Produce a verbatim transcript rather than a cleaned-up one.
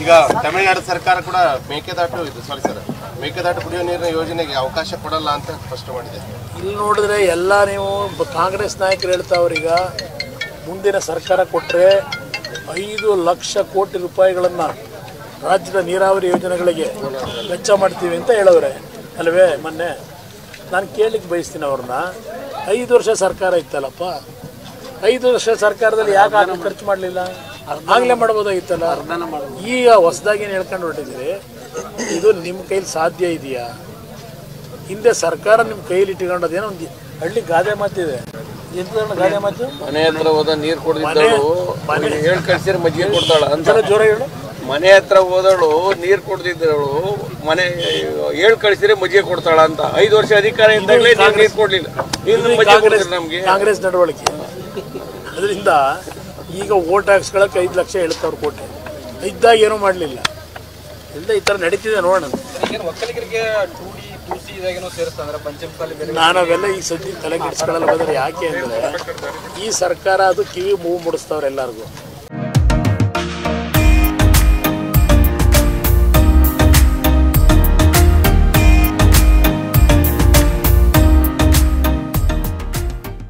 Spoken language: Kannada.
ಈಗ ತಮಿಳುನಾಡು ಸರ್ಕಾರ ಕೂಡ ಮೇಕೆದಾಟು ಇದು ಸಾರಿ ಸರ್ ಮೇಕೆದಾಟು ಕುಡಿಯುವ ನೀರಿನ ಯೋಜನೆಗೆ ಅವಕಾಶ ಕೊಡಲ್ಲ ಅಂತ ಸ್ಪಷ್ಟ ಮಾಡಿದೆ. ಇಲ್ಲಿ ನೋಡಿದ್ರೆ ಎಲ್ಲ ನೀವು ಕಾಂಗ್ರೆಸ್ ನಾಯಕರು ಹೇಳ್ತಾವ್ರೀಗ ಮುಂದಿನ ಸರ್ಕಾರ ಕೊಟ್ಟರೆ ಐದು ಲಕ್ಷ ಕೋಟಿ ರೂಪಾಯಿಗಳನ್ನು ರಾಜ್ಯದ ನೀರಾವರಿ ಯೋಜನೆಗಳಿಗೆ ವೆಚ್ಚ ಮಾಡ್ತೀವಿ ಅಂತ ಹೇಳವ್ರೆ ಅಲ್ವೇ. ಮೊನ್ನೆ ನಾನು ಕೇಳಲಿಕ್ಕೆ ಬಯಸ್ತೀನಿ ಅವ್ರನ್ನ, ಐದು ವರ್ಷ ಸರ್ಕಾರ ಇತ್ತಲ್ಲಪ್ಪ, ಐದು ವರ್ಷ ಸರ್ಕಾರದಲ್ಲಿ ಯಾಕೆ ಆಗಲಿ ಖರ್ಚು ಮಾಡಲಿಲ್ಲ? ಆಗಲೇ ಮಾಡ್ಬೋದಾಗಿತ್ತಲ್ಲ. ಈಗ ಹೊಸದಾಗಿ ಏನು ಹೇಳ್ಕೊಂಡು ಹೊರಟಿದ್ದೀರಿ, ಇದು ನಿಮ್ಮ ಕೈಲಿ ಸಾಧ್ಯ ಇದೆಯಾ? ಹಿಂದೆ ಸರ್ಕಾರ ನಿಮ್ಮ ಕೈಲಿ ಇಟ್ಕೊಂಡದೇನೋ ಒಂದು ಹಳ್ಳಿ ಗಾದೆ ಮಾತಿದೆ, ಎಂತ ಗಾದೆ ಮಾತು, ಮನೆ ಹತ್ರ ಹೋದ ನೀರು ಕೊಡ್ತಿದ್ದಳು ಹೇಳಿ ಕಳ್ಸಿರ ಮಜ್ಜಿಗೆ ಕೊಡ್ತಾಳ ಅಂತ. ಜೋರ ಹೇಳು. ಮನೆ ಹತ್ರ ಹೋದಳು ನೀರು ಕೊಡ್ತಿದ್ದಳು ಮನೆ ಹೇಳಿ ಕಳಿಸಿದ್ರೆ ಮಜ್ಜಿಗೆ ಕೊಡ್ತಾಳ ಅಂತ. ಐದು ವರ್ಷ ಅಧಿಕಾರ ಇದ್ದಾಗಲೇ ನೀರು ಕೊಡ್ಲಿಲ್ಲ, ನಮ್ಗೆ ಕಾಂಗ್ರೆಸ್ ನಡವಳಿಕೆ. ಅದರಿಂದ ಈಗ ವೋಟ್ ಟ್ಯಾಕ್ಸ್ಗಳಕ್ಕೆ ಐದು ಲಕ್ಷ ಹೇಳ್ತಾವ್ರು ಕೋಟಿ ಇದ್ದಾಗ ಏನೂ ಮಾಡಲಿಲ್ಲ. ಇಲ್ಲ ಈ ಥರ ನಡೀತಿದೆ ನೋಡೋಣ. ನಾನು ಅವೆಲ್ಲ ಈ ಸದ್ಯ ತಲೆ ಕೆಡಿಸ್ಕೊಳ್ಳಲ್ಲ ಬಂದರೆ ಯಾಕೆ ಅಂದರೆ ಈ ಸರ್ಕಾರ ಅದು ಕಿವಿ ಮೂಗು ಮುಡಿಸ್ತವ್ರೆ ಎಲ್ಲರಿಗೂ.